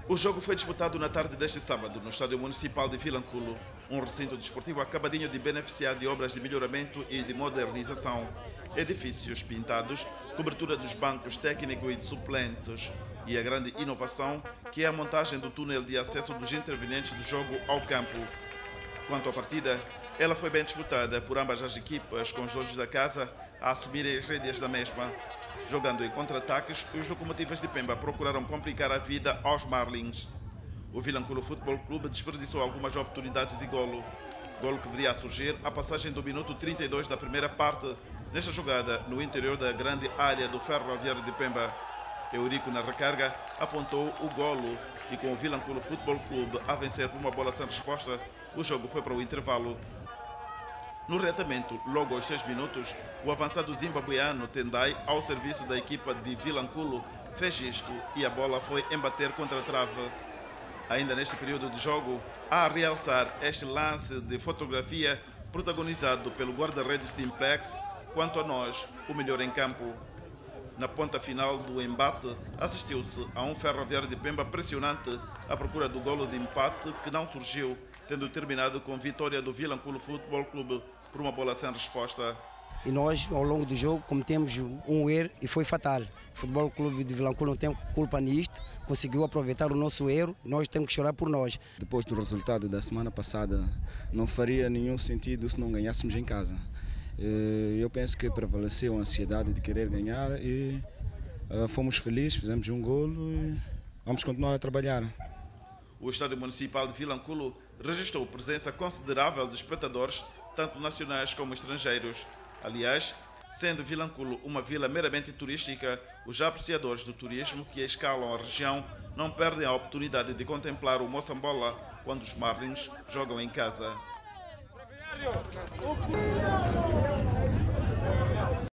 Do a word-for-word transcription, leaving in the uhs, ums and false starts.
O jogo foi disputado na tarde deste sábado no Estádio Municipal de Vilanculo, um recinto desportivo acabadinho de beneficiar de obras de melhoramento e de modernização. Edifícios pintados, cobertura dos bancos técnicos e de suplentes e a grande inovação que é a montagem do túnel de acesso dos intervenientes do jogo ao campo. Quanto à partida, ela foi bem disputada por ambas as equipas, com os donos da casa a assumirem as rédeas da mesma. Jogando em contra-ataques, os Locomotivas de Pemba procuraram complicar a vida aos Marlins. O Vilanculo Futebol Clube desperdiçou algumas oportunidades de golo. Golo que viria a surgir à passagem do minuto trinta e dois da primeira parte, nesta jogada no interior da grande área do Ferroviário de Pemba. Eurico, na recarga, apontou o golo e com o Vilanculo Futebol Clube a vencer por uma bola sem resposta, o jogo foi para o intervalo. No reatamento, logo aos seis minutos, o avançado zimbabueano Tendai, ao serviço da equipa de Vilanculo, fez isto e a bola foi embater contra a trave. Ainda neste período de jogo, há a realçar este lance de fotografia protagonizado pelo guarda-redes Simplex, quanto a nós, o melhor em campo. Na ponta final do embate, assistiu-se a um Ferroviário de Pemba pressionante à procura do golo de empate que não surgiu, tendo terminado com vitória do Vilanculo Futebol Clube por uma bola sem resposta. E nós, ao longo do jogo, cometemos um erro e foi fatal. O Futebol Clube de Vilanculo não tem culpa nisto, conseguiu aproveitar o nosso erro, nós temos que chorar por nós. Depois do resultado da semana passada, não faria nenhum sentido se não ganhássemos em casa. Eu penso que prevaleceu a ansiedade de querer ganhar e fomos felizes, fizemos um golo e vamos continuar a trabalhar. O Estádio Municipal de Vilanculo registrou presença considerável de espectadores, tanto nacionais como estrangeiros. Aliás, sendo Vilanculo uma vila meramente turística, os apreciadores do turismo que escalam a região não perdem a oportunidade de contemplar o Moçambola quando os Marlins jogam em casa.